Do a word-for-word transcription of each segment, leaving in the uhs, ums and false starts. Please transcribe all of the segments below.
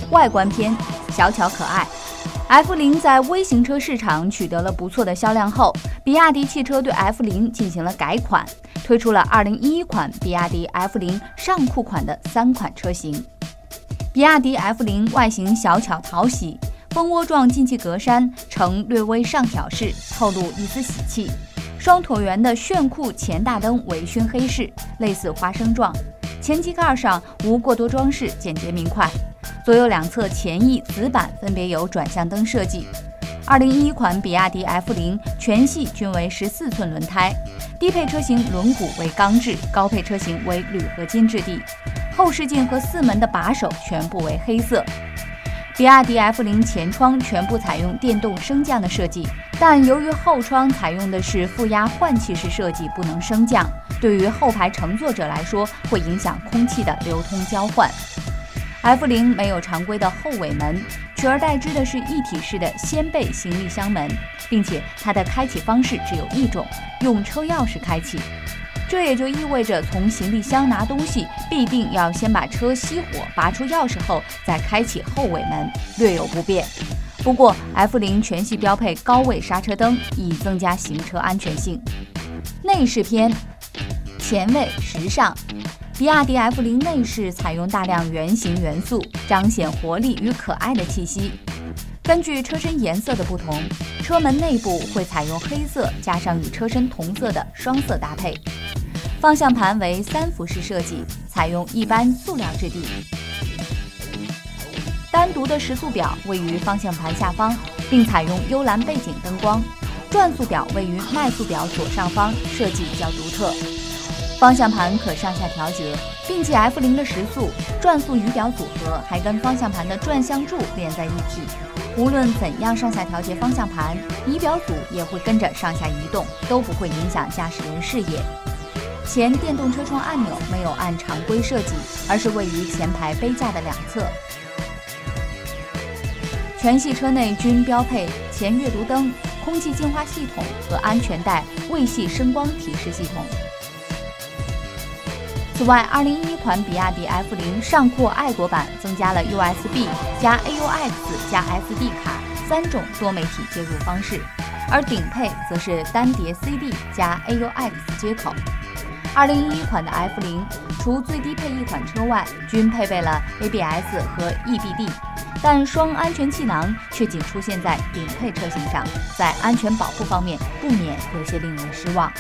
外观偏小巧可爱。F 零 在微型车市场取得了不错的销量后，比亚迪汽车对 F 零 进行了改款，推出了二零一一款比亚迪 F 零 上酷款的三款车型。比亚迪 F 零 外形小巧讨喜，蜂窝状进气格栅呈略微上挑式，透露一丝喜气。双椭圆的炫酷前大灯为熏黑式，类似花生状。前机盖上无过多装饰，简洁明快。左右两侧前翼子板分别有转向灯设计。二零一一款比亚迪 F 零 全系均为十四寸轮胎，低配车型轮毂为钢制，高配车型为铝合金质地。后视镜和四门的把手全部为黑色。比亚迪 F 零 前窗全部采用电动升降的设计，但由于后窗采用的是负压换气式设计，不能升降，对于后排乘坐者来说会影响空气的流通交换。F 零 没有常规的后尾门，取而代之的是一体式的掀背行李箱门，并且它的开启方式只有一种，用车钥匙开启。这也就意味着从行李箱拿东西必定要先把车熄火，拔出钥匙后再开启后尾门，略有不便。不过 F 零 全系标配高位刹车灯，以增加行车安全性。内饰篇前卫时尚，比亚迪 F 零 内饰采用大量圆形元素，彰显活力与可爱的气息。根据车身颜色的不同，车门内部会采用黑色加上与车身同色的双色搭配。方向盘为三辐式设计，采用一般塑料质地。单独的时速表位于方向盘下方，并采用幽蓝背景灯光。转速表位于迈速表左上方，设计较独特。方向盘可上下调节，并且 F 零 的时速、转速仪表组合还跟方向盘的转向柱连在一起。无论怎样上下调节方向盘，仪表组也会跟着上下移动，都不会影响驾驶人视野。前电动车窗按钮没有按常规设计，而是位于前排杯架的两侧。全系车内均标配前阅读灯、空气净化系统和安全带未系声光提示系统。此外，二零一一款比亚迪 F 零 上酷爱国版增加了 U S B 加 A U X 加 S D 卡三种多媒体接入方式，而顶配则是单碟 C D 加 A U X 接口。二零一一款的 F 零 除最低配一款车外，均配备了 A B S 和 E B D， 但双安全气囊却仅出现在顶配车型上，在安全保护方面不免有些令人失望。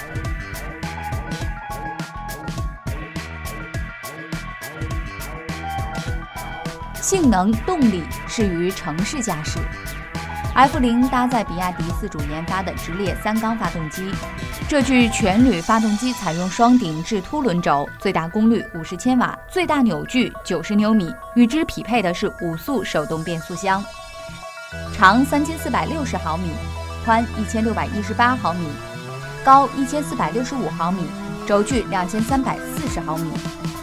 性能动力适于城市驾驶。F 零 搭载比亚迪自主研发的直列三缸发动机，这具全铝发动机采用双顶置凸轮轴，最大功率五十千瓦，最大扭矩九十牛米，与之匹配的是五速手动变速箱。长三千四百六十毫米，宽一千六百一十八毫米，高一千四百六十五毫米，轴距两千三百四十毫米。